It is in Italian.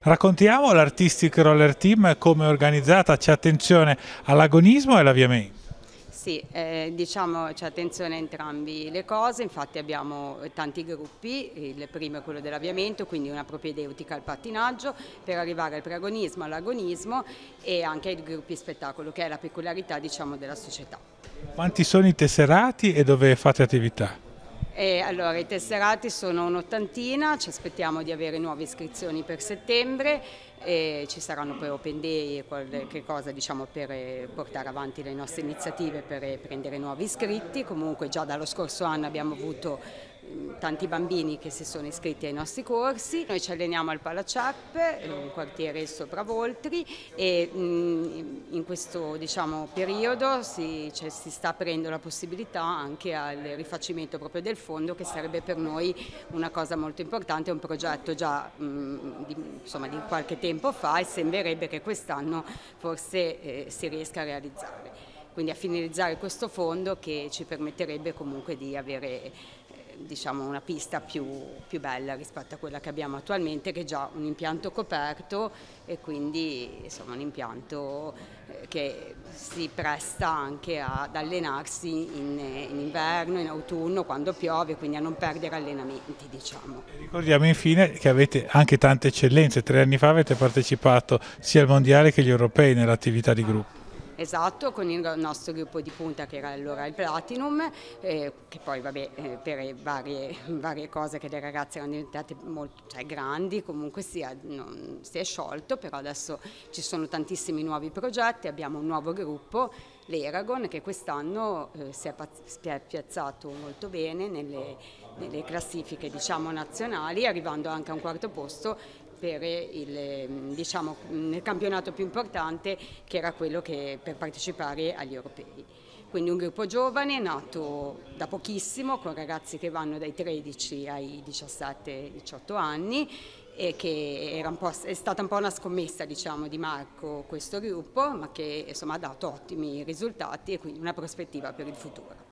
Raccontiamo l'Artistic Roller Team come è organizzata, c'è attenzione all'agonismo e all'avviamento. Sì, diciamo c'è attenzione a entrambi le cose, infatti abbiamo tanti gruppi, il primo è quello dell'avviamento, quindi una propedeutica al pattinaggio, per arrivare al preagonismo, all'agonismo e anche ai gruppi spettacolo, che è la peculiarità diciamo della società. Quanti sono i tesserati e dove fate attività? Allora, i tesserati sono un'ottantina, ci aspettiamo di avere nuove iscrizioni per settembre, ci saranno poi open day e qualche cosa diciamo, per portare avanti le nostre iniziative per prendere nuovi iscritti. Comunque già dallo scorso anno abbiamo avuto tanti bambini che si sono iscritti ai nostri corsi. Noi ci alleniamo al Palacep, un quartiere sopra Voltri, e in questo diciamo, periodo si sta aprendo la possibilità anche al rifacimento proprio del fondo, che sarebbe per noi una cosa molto importante, un progetto già di qualche tempo fa, e sembrerebbe che quest'anno forse si riesca a realizzare. Quindi a finalizzare questo fondo che ci permetterebbe comunque di avere diciamo, una pista più bella rispetto a quella che abbiamo attualmente, che è già un impianto coperto e quindi insomma, un impianto che si presta anche ad allenarsi in inverno, in autunno, quando piove, quindi a non perdere allenamenti. Diciamo. Ricordiamo infine che avete anche tante eccellenze, 3 anni fa avete partecipato sia al mondiale che agli europei nell'attività di gruppo. Esatto, con il nostro gruppo di punta che era allora il Platinum, che poi vabbè, per varie cose che le ragazze erano diventate molto grandi, comunque si è sciolto, però adesso ci sono tantissimi nuovi progetti, abbiamo un nuovo gruppo, l'Eragon, che quest'anno si è piazzato molto bene nelle classifiche diciamo, nazionali, arrivando anche a un quarto posto diciamo, nel campionato più importante, che era quello per partecipare agli europei. Quindi un gruppo giovane nato da pochissimo, con ragazzi che vanno dai 13 ai 17-18 anni, e che è stata un po' una scommessa diciamo, di Marco questo gruppo, ma che insomma, ha dato ottimi risultati e quindi una prospettiva per il futuro.